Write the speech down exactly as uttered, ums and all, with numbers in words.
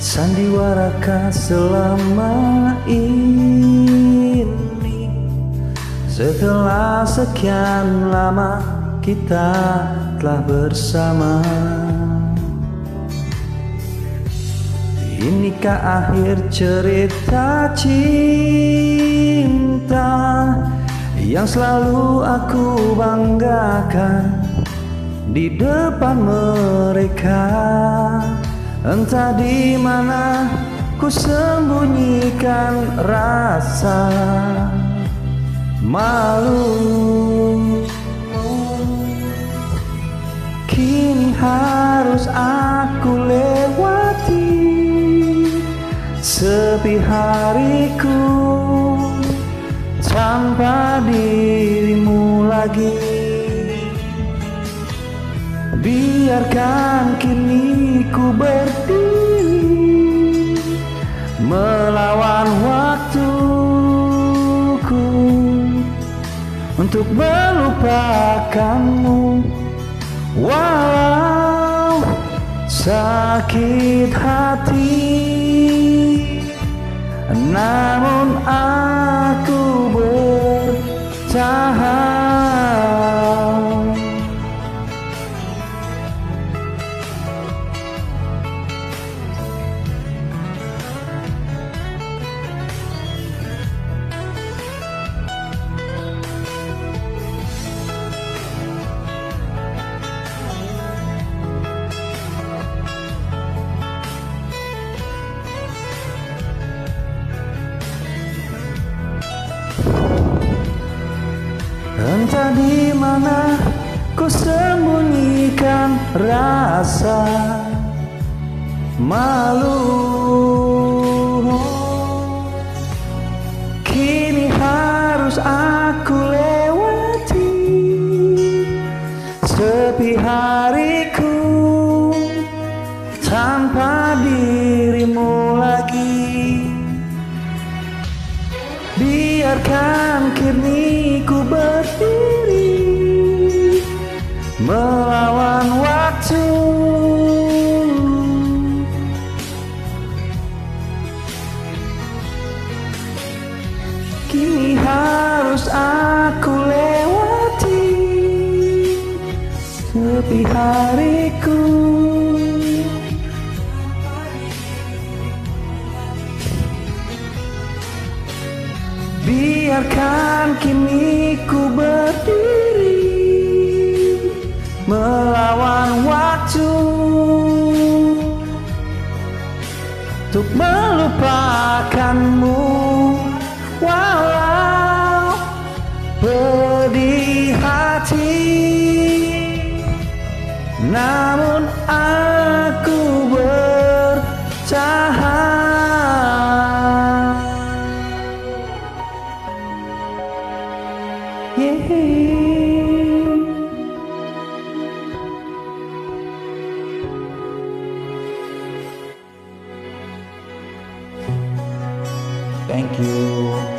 sandiwarakan selama ini. Setelah sekian lama kita telah bersama, inikah akhir cerita cinta yang selalu aku banggakan di depan mereka? Entah di mana ku sembunyikan rasa malu. Kini harus aku lewati sepi hariku tanpa dirimu lagi. Biarkan kini ku berdiri melawan waktuku untuk melupakanmu, walau sakit hati. Namun aku bertahan. Entah di mana ku sembunyikan rasa malu. Kini harus aku lewati sepi hariku tanpa dirimu lagi. Biarkan kini ku berdiri melawan waktu kini harus aku lewati sepi hariku. Biarkan kini ku berdiri melawan waktu untuk melupakanmu, walau pedih hati. Namun aku bertahan. Yeah. Thank you.